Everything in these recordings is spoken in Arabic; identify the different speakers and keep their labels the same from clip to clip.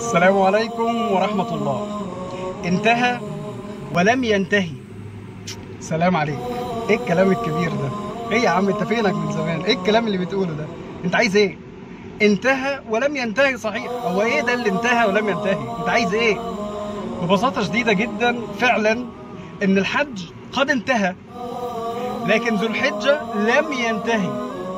Speaker 1: السلام عليكم ورحمة الله. انتهى ولم ينتهي. سلام عليك. ايه الكلام الكبير ده؟ ايه يا عم انت فينك من زمان؟ ايه الكلام اللي بتقوله ده؟ انت عايز ايه؟ انتهى ولم ينتهي صحيح. هو ايه ده اللي انتهى ولم ينتهي؟ انت عايز ايه؟ ببساطة شديدة جدا فعلا ان الحج قد انتهى، لكن ذو الحجة لم ينتهي.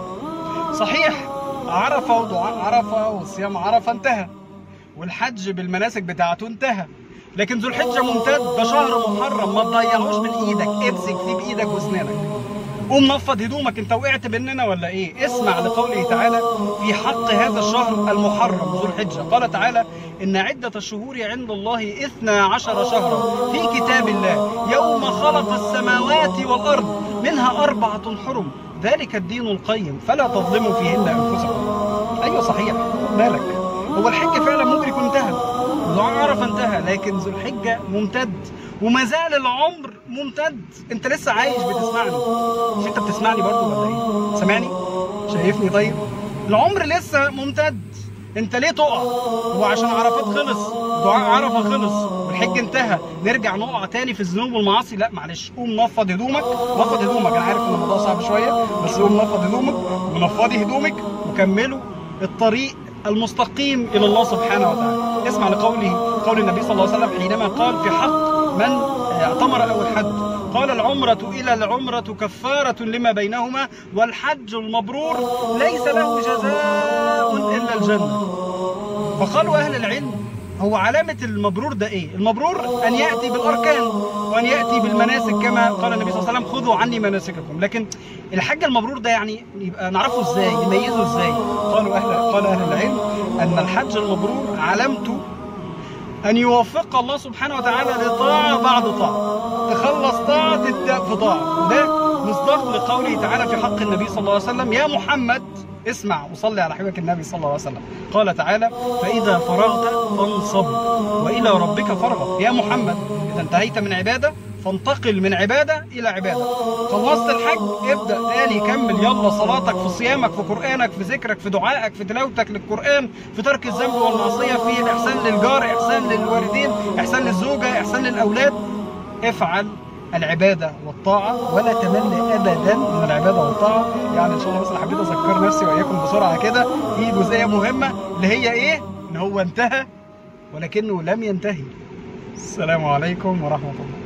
Speaker 1: صحيح عرفة ودعاء عرفة وصيام عرفة انتهى، والحج بالمناسك بتاعته انتهى، لكن ذو الحجة ممتد. ده شهر محرم، ما تضيعوش من ايدك، امسك فيه بايدك واسنانك. قوم نفض هدومك، انت وقعت مننا ولا ايه؟ اسمع لقوله تعالى في حق هذا الشهر المحرم ذو الحجة. قال تعالى: إن عدة الشهور عند الله 12 شهرا في كتاب الله يوم خلق السماوات والأرض منها 4 حرم ذلك الدين القيم فلا تظلموا فيهن أنفسكم. أيوة صحيح، مالك؟ هو الحج فعلا ممكن يكون انتهى، ودعاء عرفة انتهى، لكن ذو الحجة ممتد، وما زال العمر ممتد. انت لسه عايش بتسمعني، مش انت بتسمعني برضه ولا ايه؟ سامعني؟ شايفني؟ طيب العمر لسه ممتد، انت ليه تقع؟ هو عشان عرفات خلص، دعاء عرفة خلص، والحج انتهى، نرجع نقع تاني في الذنوب والمعاصي؟ لا معلش، قوم نفض هدومك. نفض هدومك، انا عارف ان الموضوع صعب شويه، بس قوم نفض هدومك ونفضي هدومك وكملوا الطريق المستقيم الى الله سبحانه وتعالى. اسمع قول النبي صلى الله عليه وسلم حينما قال في حق من اعتمر او الحج، قال: العمرة إلى العمرة كفارة لما بينهما، والحج المبرور ليس له جزاء إلا الجنة. فقالوا أهل العلم: هو علامة المبرور ده إيه؟ المبرور أن يأتي بالأركان وأن يأتي بالمناسك كما قال النبي صلى الله عليه وسلم: خذوا عني مناسككم. لكن الحج المبرور ده يعني يبقى نعرفه إزاي؟ نميزه إزاي؟ قال أهل العلم أن الحج المبرور علامته أن يوفق الله سبحانه وتعالى لطاعة بعد طاعة، تخلص طاعة تبدأ في طاعة. وده مصداق لقوله تعالى في حق النبي صلى الله عليه وسلم: يا محمد اسمع وصلي على حبيبك النبي صلى الله عليه وسلم. قال تعالى: فإذا فرغت فانصب وإلى ربك فارغب. يا محمد إذا انتهيت من عبادة فانتقل من عبادة إلى عبادة. خلصت الحج ابدأ تاني، كمل، يلا صلاتك، في صيامك، في قرآنك، في ذكرك، في دعائك، في تلاوتك للقرآن، في ترك الذنب والمعصية، في الإحسان للجار، إحسان للوالدين، إحسان للزوجة، إحسان للأولاد. افعل العبادة والطاعة ولا تمل أبدا من العبادة والطاعة. يعني إن شاء الله مثلا حبيت أذكر نفسي وإياكم بسرعة كده في جزئية مهمة اللي هي إيه؟ إن هو انتهى ولكنه لم ينتهي. السلام عليكم ورحمة الله.